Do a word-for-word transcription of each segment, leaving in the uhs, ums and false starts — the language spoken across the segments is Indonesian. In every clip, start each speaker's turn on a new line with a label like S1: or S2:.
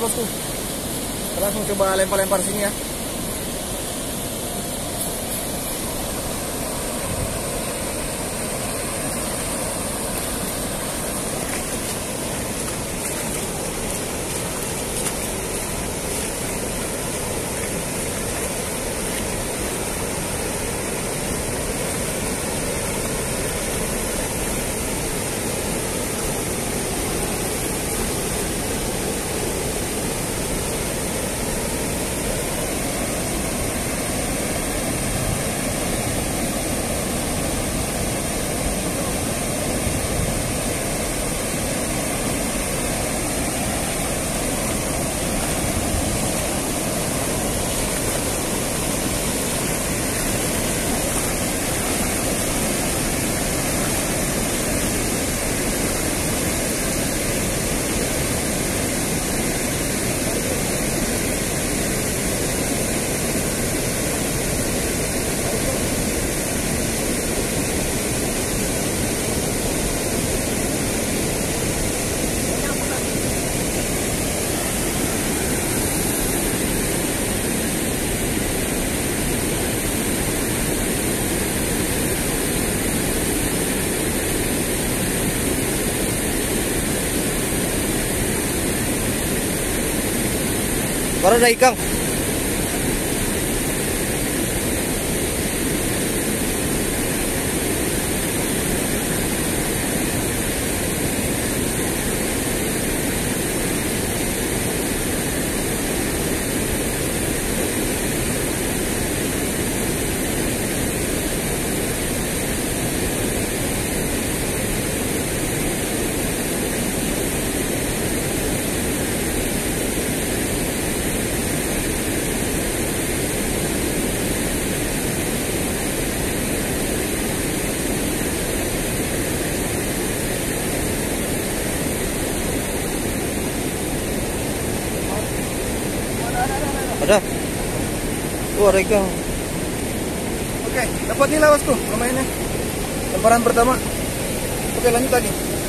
S1: bosku. Kita langsung coba lempar-lempar sini ya. Baru ada ikan. Ada. Oh, ada ikan. Oke, dapat nilai bosku pemainnya. Lemparan pertama. Oke, lanjut lagi.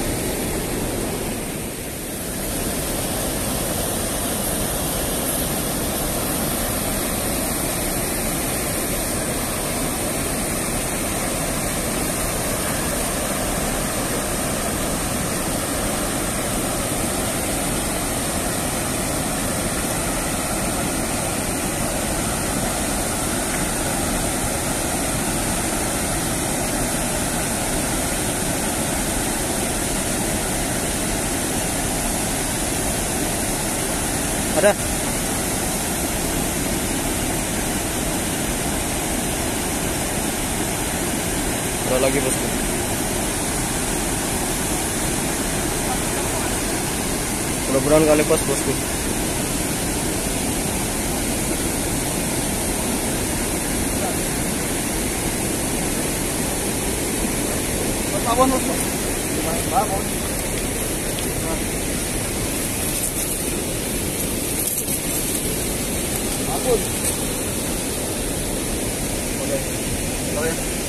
S1: Ada. Ada lagi bosku. Mudah-mudahan kali pas bosku. Babon bosku. Babon. Babon. Oke. Oke.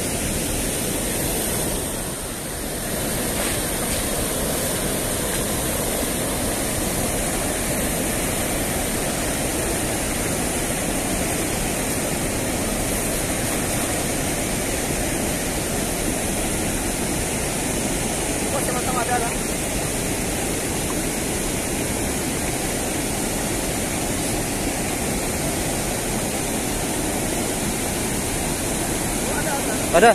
S1: Sama-sama ada. Ada.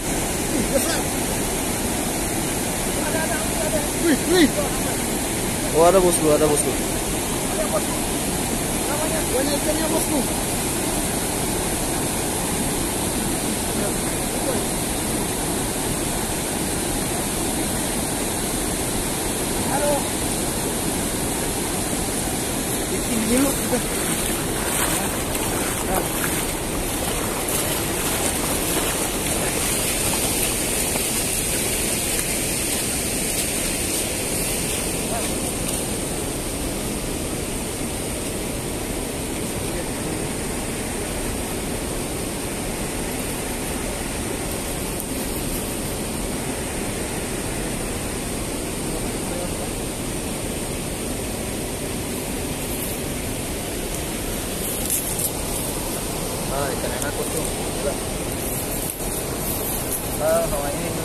S1: Ada, ada, ada. Wih, wih. Oh, ada bosku, ada bosku. Ada bosku. Namanya banyak ikannya bosku. Halo. Bikin dulu kita.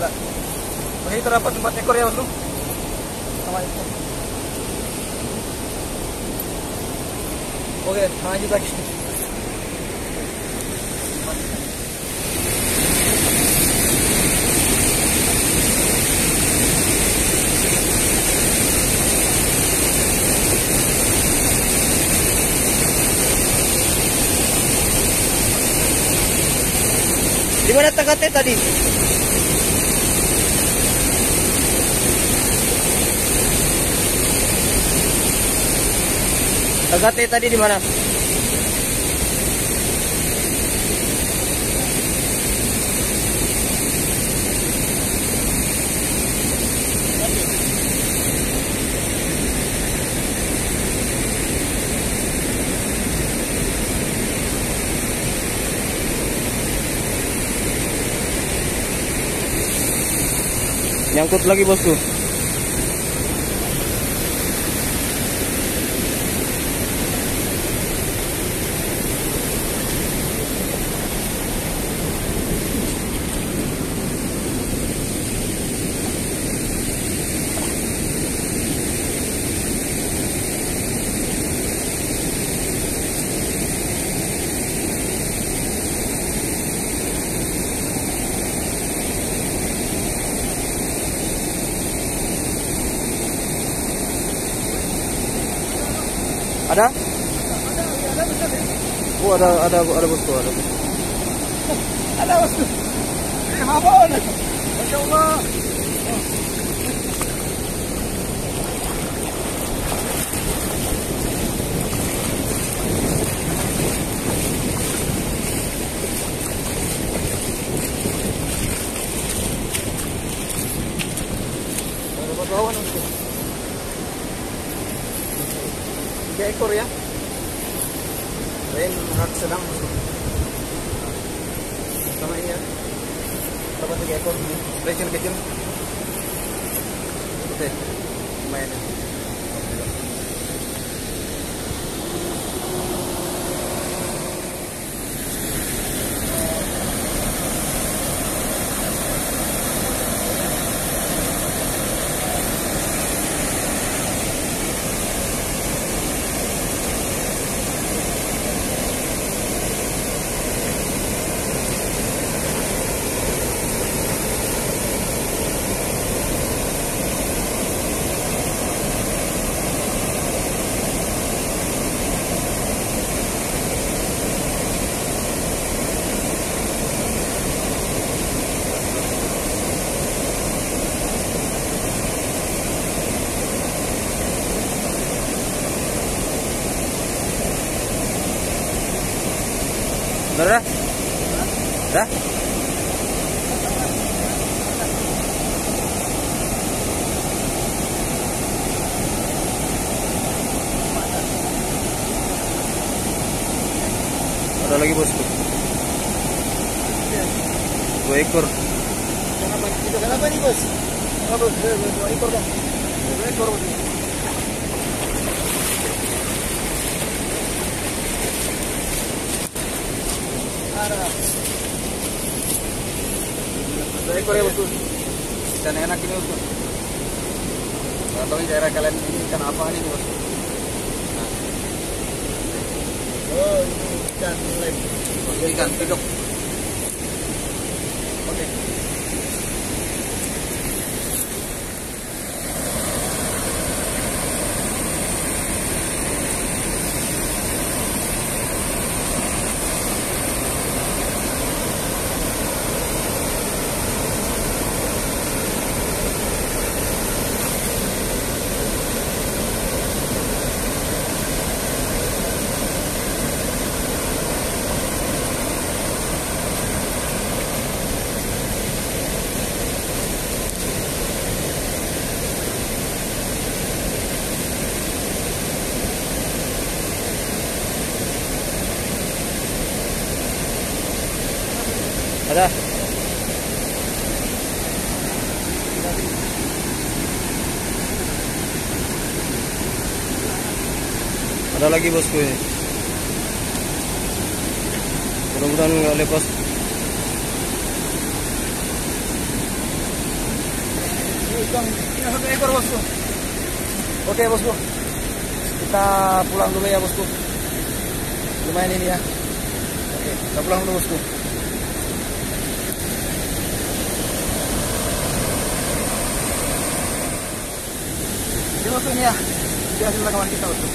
S1: ada. Oke, terdapat empat ekor ya bosku. Sama itu. Oke, lanjut lagi. Di mana tengahnya tadi? Tengahnya tadi di mana? Nyangkut lagi bosku. Ada? Oh, ada ada ada bosku, ada bosku. Ada bosku. Apa ada? Masya Allah. Ada bawaan bosku. Tiga ekor ya. Lain rak sedang bosku. Sama ini ya. Dapat tiga ekor ini. Kecil kecil. Oke. Lumayan ya. Bener dah? Dah? Ada lagi bosku. Dua ekor. Kenapa? Itu kenapa nih bos? Kenapa? Dua ekor bang. Dua ekor bos. Dua ekor ya bosku. Ikan enak ini bosku. Nggak tahu di daerah kalian ini ikan apa ini bosku. Nah. Oh ini ikan lem. Oh, ikan pidok. Oke. Ada. Ada lagi bosku ini. Mudah-mudahan nggak lepas. udang. Ini satu ekor bosku. Oke bosku, kita pulang dulu ya bosku. Lumayan ini ya. Oke, kita pulang dulu bosku. Ini bosku ini ya, ini hasil rekaman kita bosku.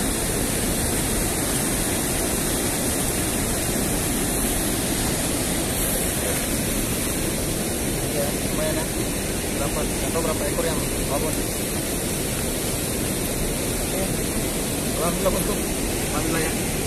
S1: Ya, lumayan ya. Berapa? Atau berapa ekor yang babon? Oke, alhamdulillah bosku, alhamdulillah ya.